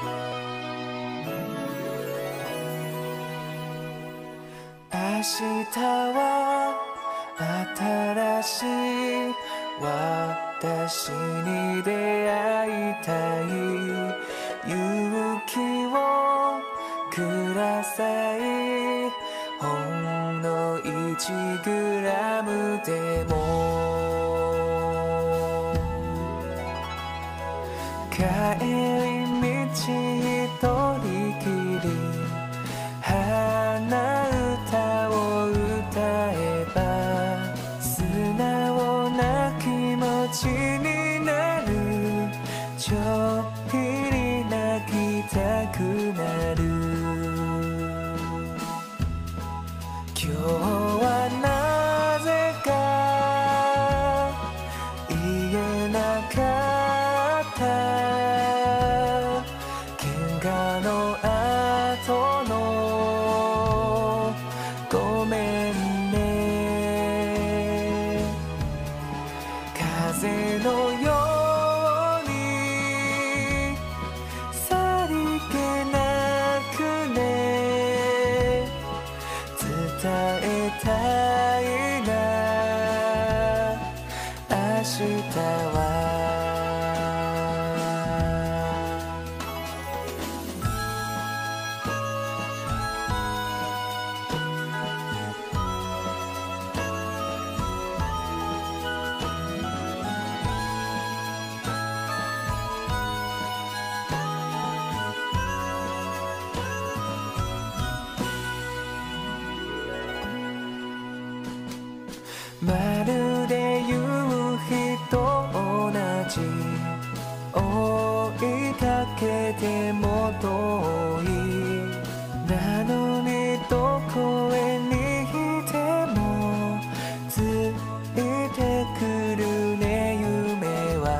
明日は新しい私に出会いたい。勇気をください。ほんの1グラムでも。帰り道一人きり鼻歌を歌えば素直な気持ちになる。ちょっぴり泣きたくなる。今日はなぜか言えなかった。喧嘩の後のごめんね。風のようにさりげなくね伝えたいな明日は。まるで夕日と同じ追いかけても遠い。なのにどこへにいてもついてくるね夢は。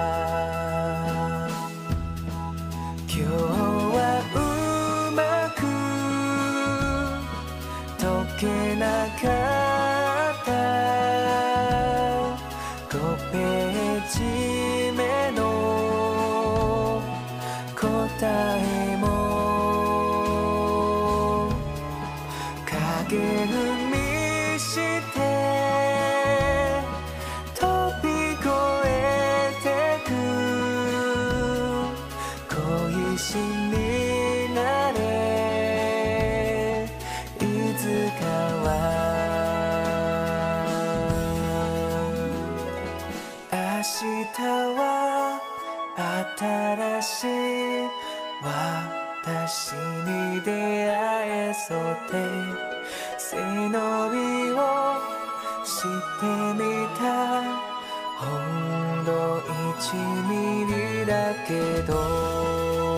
今日はうまく解けなかった5ページ目の答えも影踏みして飛び越えてく恋しになれいつかは。明日は新しい私に出会えそうで背伸びをしてみた。ほんの1ミリだけど